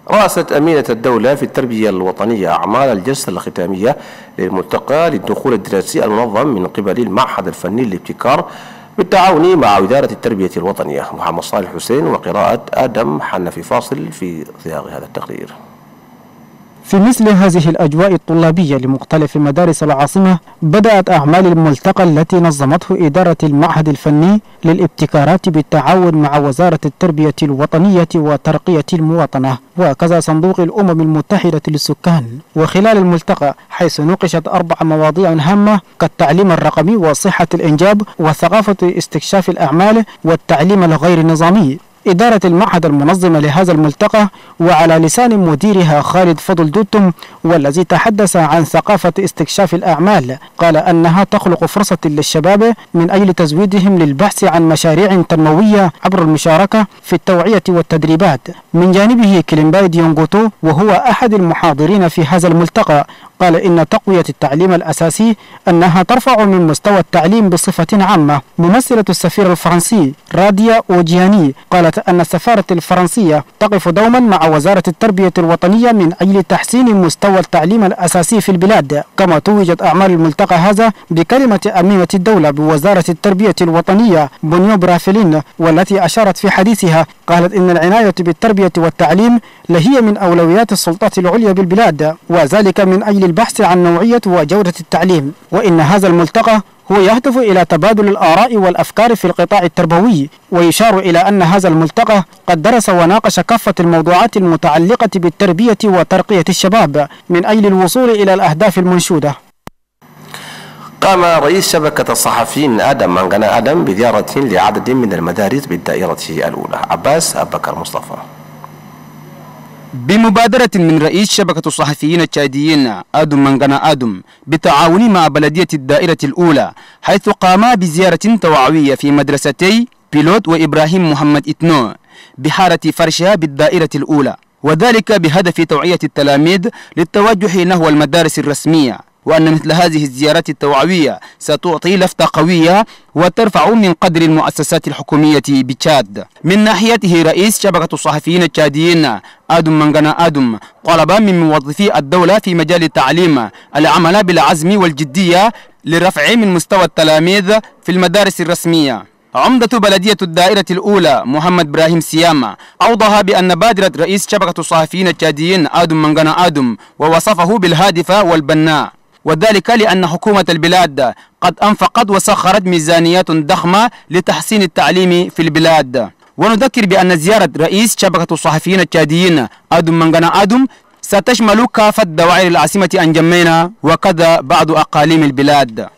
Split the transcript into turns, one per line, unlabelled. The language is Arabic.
رأست أمينة الدولة في التربية الوطنية أعمال الجلسة الختامية للملتقى للدخول الدراسي المنظم من قبل المعهد الفني للابتكار بالتعاون مع إدارة التربية الوطنية. محمد صالح حسين وقراءة آدم حنفي فاصل في صياغ هذا التقرير.
في مثل هذه الأجواء الطلابية لمختلف مدارس العاصمة بدأت أعمال الملتقى التي نظمته إدارة المعهد الفني للابتكارات بالتعاون مع وزارة التربية الوطنية وترقية المواطنة وكذا صندوق الأمم المتحدة للسكان. وخلال الملتقى حيث نوقشت 4 مواضيع هامة كالتعليم الرقمي وصحة الإنجاب وثقافة استكشاف الأعمال والتعليم الغير نظامي. إدارة المعهد المنظمة لهذا الملتقى وعلى لسان مديرها خالد فضل دوتم والذي تحدث عن ثقافة استكشاف الأعمال قال أنها تخلق فرصة للشباب من أجل تزويدهم للبحث عن مشاريع تنموية عبر المشاركة في التوعية والتدريبات. من جانبه كليمباي ديونغوتو وهو أحد المحاضرين في هذا الملتقى قال إن تقوية التعليم الأساسي أنها ترفع من مستوى التعليم بصفة عامة. ممثلة السفير الفرنسي راديا أوجياني قالت أن السفارة الفرنسية تقف دوما مع وزارة التربية الوطنية من أجل تحسين مستوى التعليم الأساسي في البلاد. كما توجت أعمال الملتقى هذا بكلمة أمينة الدولة بوزارة التربية الوطنية بونيو برافلين والتي أشارت في حديثها قالت إن العناية بالتربية والتعليم لهي من أولويات السلطات العليا بالبلاد وذلك من أجل البحث عن نوعية وجودة التعليم. وإن هذا الملتقى هو يهدف إلى تبادل الآراء والأفكار في القطاع التربوي. ويشار إلى أن هذا الملتقى قد درس وناقش كافة الموضوعات المتعلقة بالتربية وترقية الشباب من أجل الوصول إلى الأهداف المنشودة.
قام رئيس شبكة الصحفيين آدم منغنا آدم بزيارة لعدد من المدارس بالدائرة الأولى. عباس أبكر مصطفى.
بمبادرة من رئيس شبكة الصحفيين التشاديين آدم منغنا آدم بالتعاون مع بلدية الدائرة الأولى حيث قاما بزيارة توعوية في مدرستي بيلوت وإبراهيم محمد إتنو بحارة فرشة بالدائرة الأولى، وذلك بهدف توعية التلاميذ للتوجه نحو المدارس الرسمية، وأن مثل هذه الزيارات التوعوية ستعطي لفتة قوية وترفع من قدر المؤسسات الحكومية بتشاد. من ناحيته رئيس شبكة الصحفيين التشاديين آدم منغنا آدم طلب من موظفي الدولة في مجال التعليم العمل بالعزم والجدية لرفع من مستوى التلاميذ في المدارس الرسمية. عمدة بلدية الدائرة الأولى محمد إبراهيم سياما أوضح بأن بادرة رئيس شبكة الصحفيين التشاديين آدم منغنا آدم ووصفه بالهادفة والبناء، وذلك لأن حكومة البلاد قد أنفقت وسخرت ميزانيات ضخمة لتحسين التعليم في البلاد. ونذكر بأن زيارة رئيس شبكة الصحفيين التشاديين آدم منغنا آدم ستشمل كافة دوائر العاصمة أنجمينا وكذا بعض أقاليم البلاد.